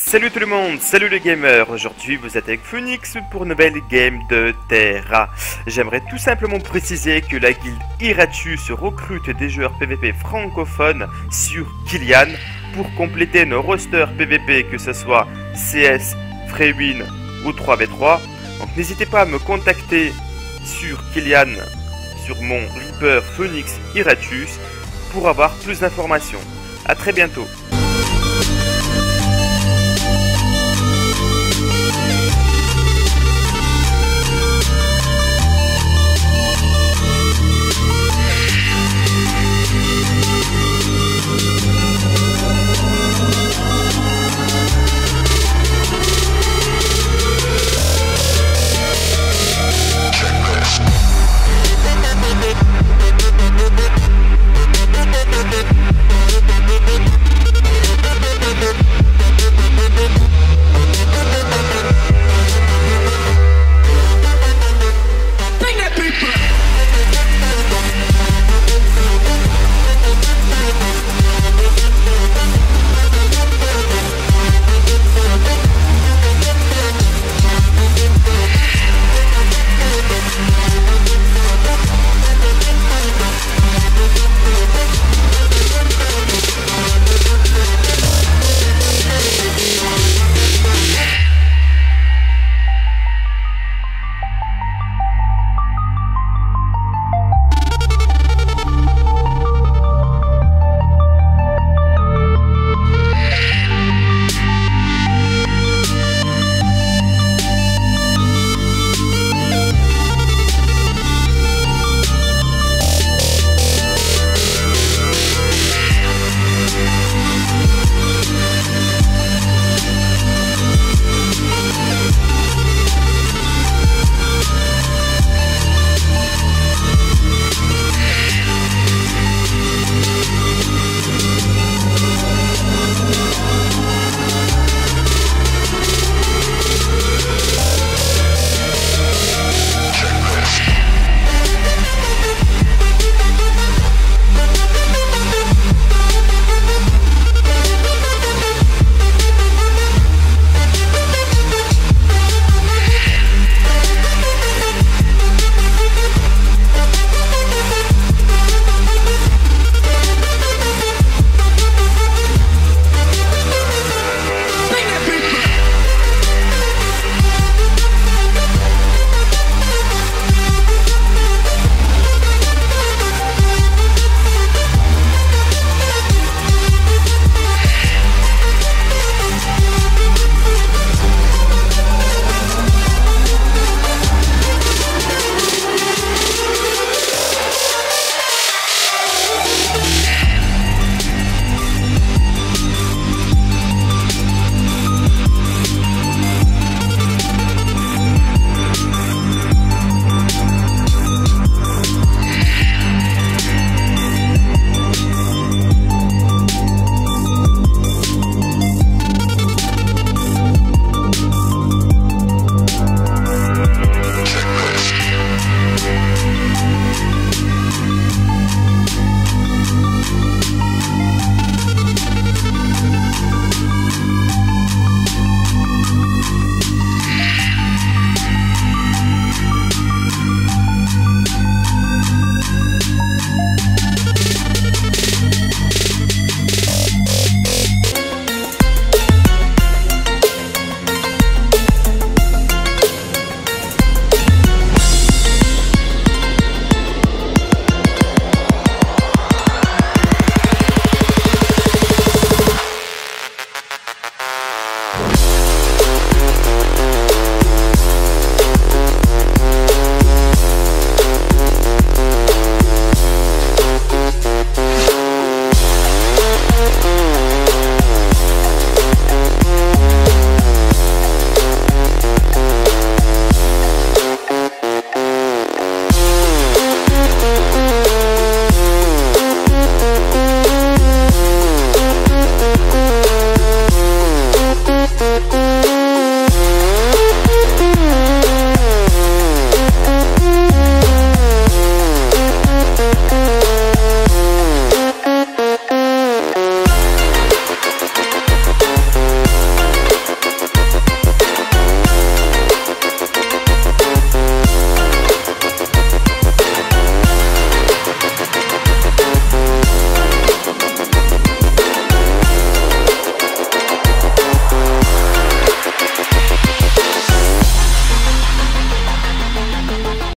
Salut tout le monde, salut les gamers. Aujourd'hui vous êtes avec Phoenix pour une nouvelle game de Tera. J'aimerais tout simplement préciser que la guilde Iratus recrute des joueurs PVP francophones sur Kylian pour compléter nos rosters PVP, que ce soit CS, Freewin ou 3v3. Donc n'hésitez pas à me contacter sur Kylian, sur mon Reaper Phoenix Iratus pour avoir plus d'informations. A très bientôt.